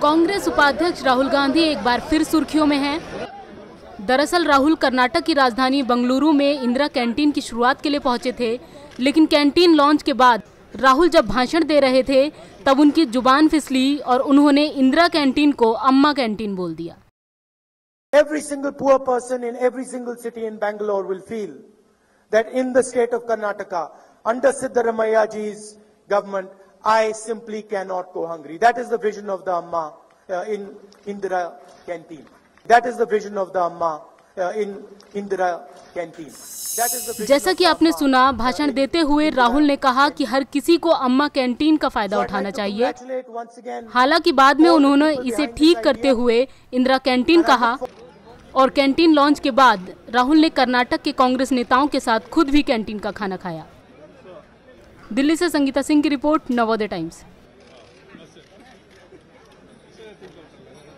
कांग्रेस उपाध्यक्ष राहुल गांधी एक बार फिर सुर्खियों में हैं। दरअसल राहुल कर्नाटक की राजधानी बंगलुरु में इंदिरा कैंटीन की शुरुआत के लिए पहुंचे थे, लेकिन कैंटीन लॉन्च के बाद राहुल जब भाषण दे रहे थे तब उनकी जुबान फिसली और उन्होंने इंदिरा कैंटीन को अम्मा कैंटीन बोल दिया। Every single poor person in every single city in Bangalore will feel that in the state of Karnataka, under Siddaramaiah ji's government, I simply cannot go hungry. That is the vision of the Amma in Indira Canteen. That is the vision of the Amma in Indira Canteen. जैसा कि आपने सुना, भाषण देते हुए राहुल ने कहा कि हर किसी को अम्मा कैंटीन का फायदा उठाना चाहिए। हालांकि बाद में उन्होंने इसे ठीक करते हुए इंदिरा कैंटीन कहा और कैंटीन लॉन्च के बाद राहुल ने कर्नाटक के कांग्रेस नेताओं के साथ खुद भी कैंटीन का खाना खाया। दिल्ली से संगीता सिंह की रिपोर्ट, नवोदय टाइम्स।